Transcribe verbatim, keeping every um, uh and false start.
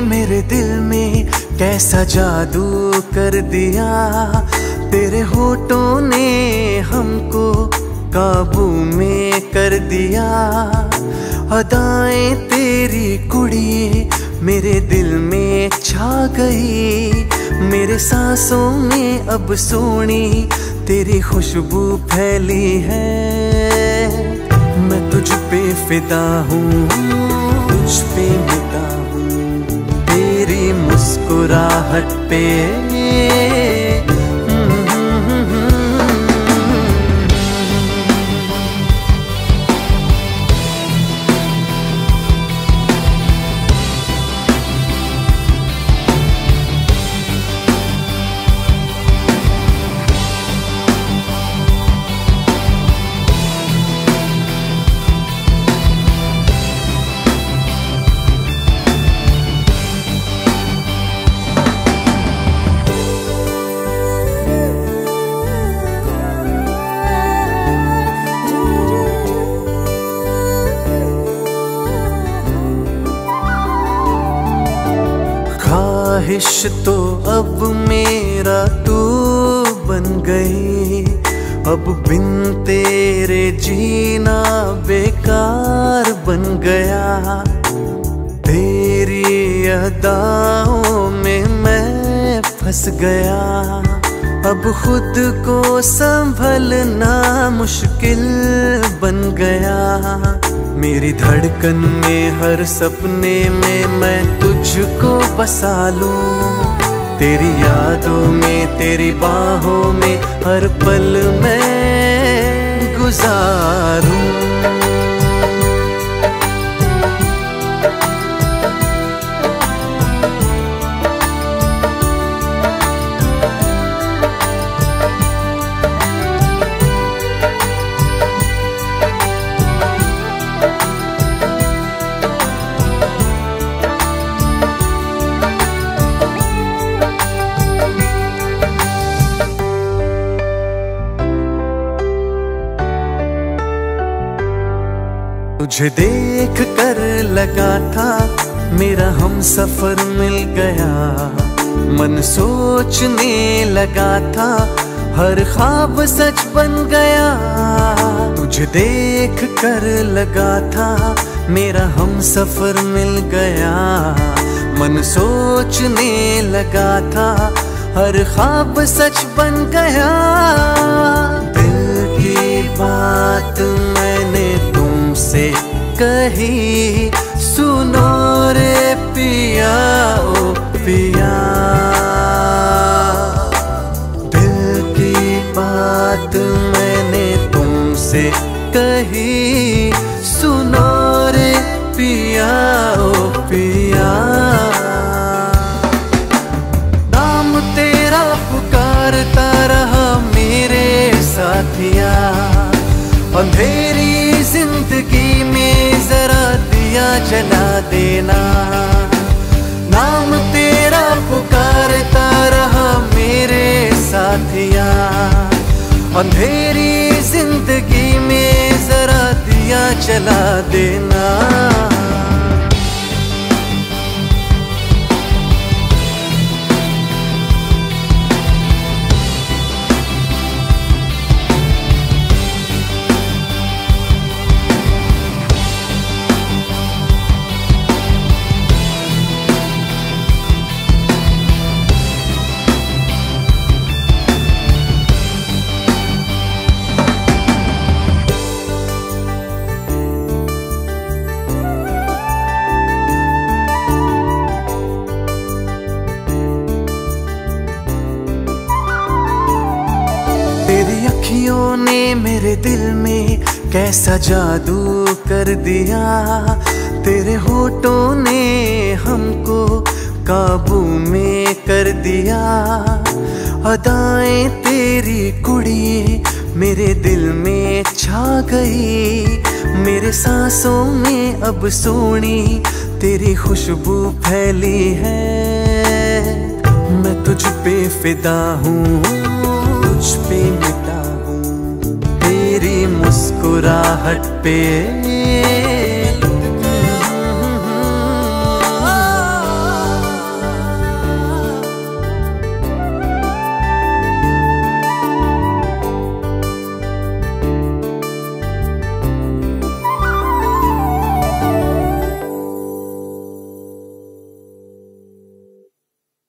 मेरे दिल में कैसा जादू कर दिया। तेरे होठों ने हमको काबू में कर दिया। अदाएं तेरी कुड़िए मेरे दिल में छा गई। मेरे सांसों में अब सोनी तेरी खुशबू फैली है। मैं तुझ पे फिदा हूँ, तुझ पे मिटा हूँ तेरी मुस्कुराहट पे। ख्वाहिश तो अब मेरा तू बन गई। अब बिन तेरे जीना बेकार बन गया। तेरी अदाओं में मैं फंस गया। अब खुद को संभलना मुश्किल बन गया। मेरी धड़कन में हर सपने में मैं तुझको बसा लूं। तेरी यादों में तेरी बाहों में हर पल मैं गुजारूं। तुझे देख कर लगा था मेरा हम सफर मिल गया। मन सोचने लगा था हर ख्वाब सच बन गया। तुझे देख कर लगा था मेरा हम सफर मिल गया। मन सोचने लगा था हर ख्वाब सच बन गया। दिल की बात मैंने से कही, सुनो रे पिया ओ पिया। दिल की बात मैंने तुमसे कही, सुनो रे पिया ओ पिया। नाम तेरा पुकारता रहा मेरे साथिया। अंधेरी जिंदगी में जरा दिया जला देना। नाम तेरा पुकारता रहा मेरे साथिया। अंधेरी जिंदगी में जरा दिया जला देना। अखियों ने मेरे दिल में कैसा जादू कर दिया। तेरे होठों ने हमको काबू में कर दिया। अदाएं तेरी कुड़िए मेरे दिल में छा गई। मेरे सांसों में अब सोनी तेरी खुशबू फैली है। मैं तुझ पे फिदा हूँ, तुझ पे मिटा हूँ तेरी मुस्कुराहट पे।